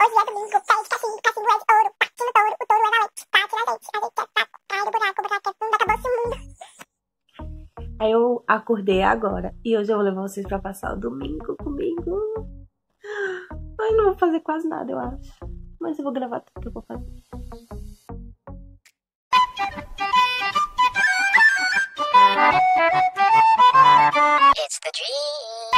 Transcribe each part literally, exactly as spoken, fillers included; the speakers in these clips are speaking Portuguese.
Hoje é domingo, pede cacimbo, cacimbo é de ouro, bate no touro, o touro é da leite, bate na gente, a gente é taco, cai do buraco, o buraco é fundo, acabou-se o mundo. Aí eu acordei agora e hoje eu vou levar vocês pra passar o domingo comigo. Ai, não vou fazer quase nada, eu acho. Mas eu vou gravar tudo que eu vou fazer. It's the dream.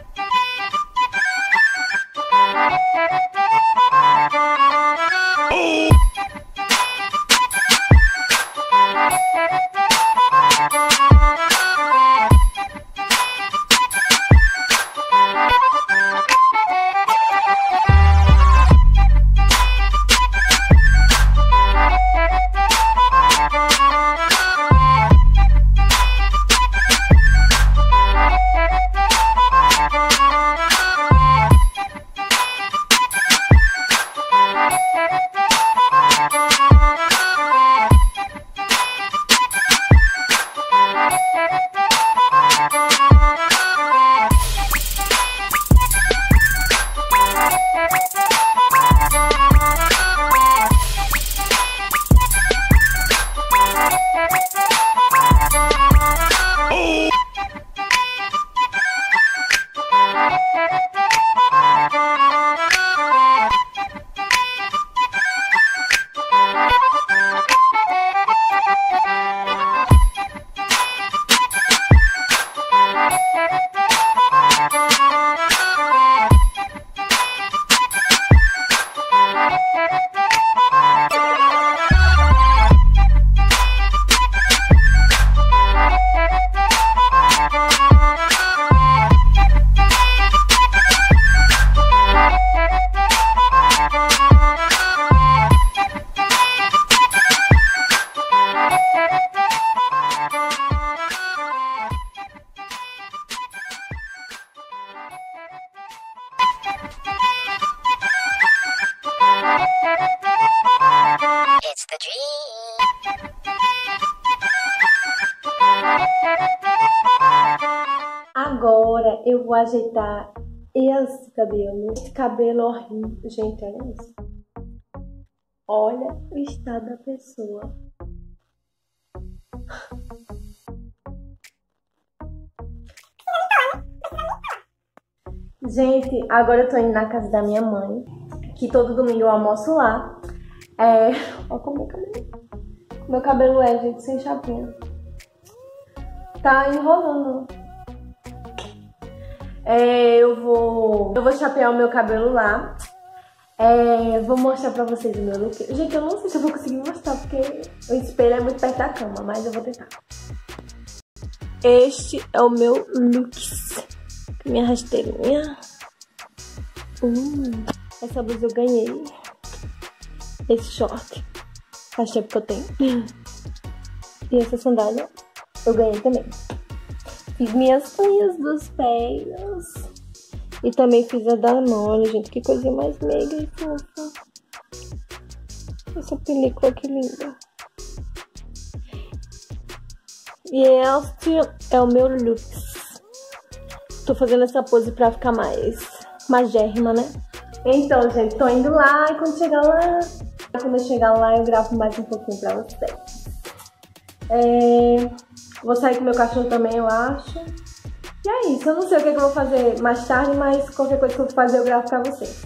It's the dream. Agora eu vou ajeitar esse cabelo. Esse cabelo horrível. Gente, olha isso. Olha o estado da pessoa. Gente, agora eu tô indo na casa da minha mãe, que todo domingo eu almoço lá. É... Olha como meu cabelo. Meu cabelo é, gente, sem chapinha. Tá enrolando. É, eu vou... Eu vou chapear o meu cabelo lá. É, vou mostrar pra vocês o meu look. Gente, eu não sei se eu vou conseguir mostrar, porque o espelho é muito perto da cama, mas eu vou tentar. Este é o meu look. Minha rasteirinha. Hum, essa blusa eu ganhei. Esse short faz tempo que eu tenho. E essa sandália eu ganhei também. Fiz minhas unhas dos pés. E também fiz a da mão. Gente, que coisinha mais meiga e fofa. Essa película que linda. E este é o meu look. Tô fazendo essa pose pra ficar mais magérrima, né? Então, gente, tô indo lá e quando chegar lá... Quando eu chegar lá, eu gravo mais um pouquinho pra vocês. É... Vou sair com meu cachorro também, eu acho. E é isso. Eu não sei o que, é que eu vou fazer mais tarde, mas qualquer coisa que eu for fazer, eu gravo pra vocês.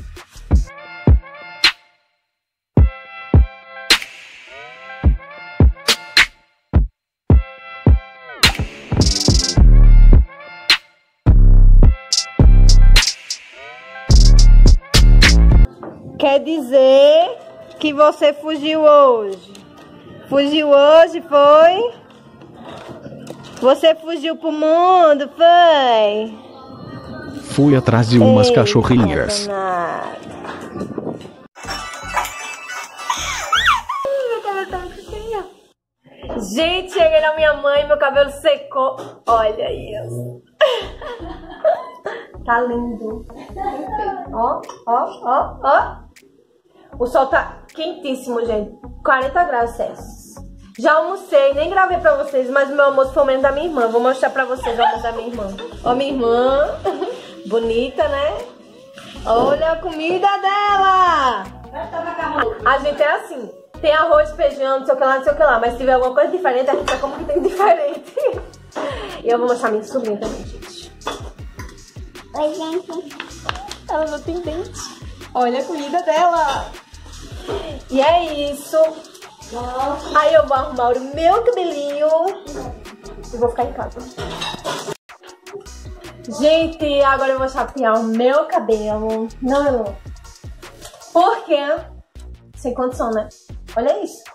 Quer dizer que você fugiu hoje? Fugiu hoje, foi? Você fugiu pro mundo, foi? Fui atrás de umas Ei, cachorrinhas. Gente, cheguei na minha mãe, meu cabelo secou. Olha isso. Tá lindo. Ó, ó, ó, ó. O sol tá quentíssimo, gente. quarenta graus Celsius. Já almocei, nem gravei pra vocês, mas o meu almoço foi o mesmo da minha irmã. Vou mostrar pra vocês o almoço da minha irmã. Ó, minha irmã. Bonita, né? Olha a comida dela! A gente é assim, tem arroz, feijão, não sei o que lá, não sei o que lá, mas se tiver alguma coisa diferente, a gente vai como que tem diferente. E eu vou mostrar minha sobrinha também, gente. Oi, gente. Ela não tem dente. Olha a comida dela. E é isso. Aí eu vou arrumar o meu cabelinho e vou ficar em casa. Gente, agora eu vou chapear o meu cabelo. Não, não. Porque sem condição, né? Olha isso.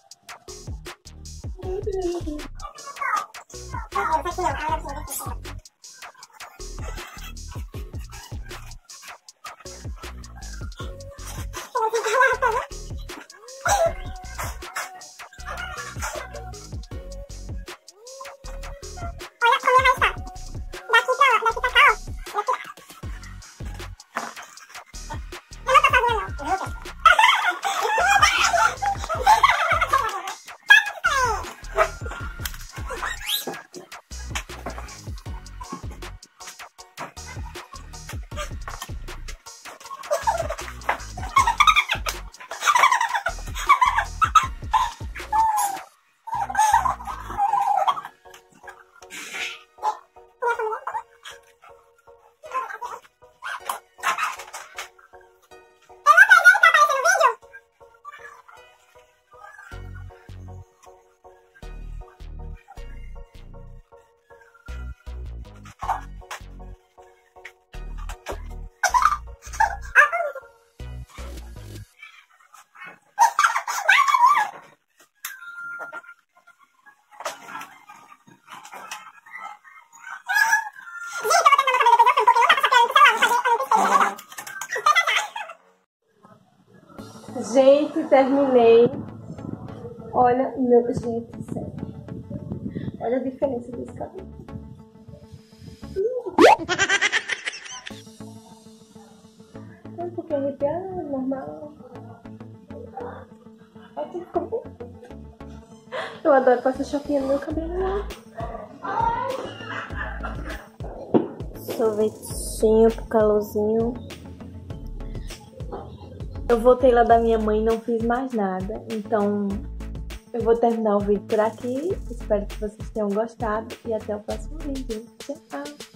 Gente, terminei. Olha, meu... Gente, sério. Olha a diferença desse cabelo. É um pouquinho arrepiado, normal. Aqui ficou bom. Eu adoro passar chapinha no meu cabelo. Sorvetinho pro calorzinho. Eu voltei lá da minha mãe e não fiz mais nada. Então, eu vou terminar o vídeo por aqui. Espero que vocês tenham gostado. E até o próximo vídeo. Tchau!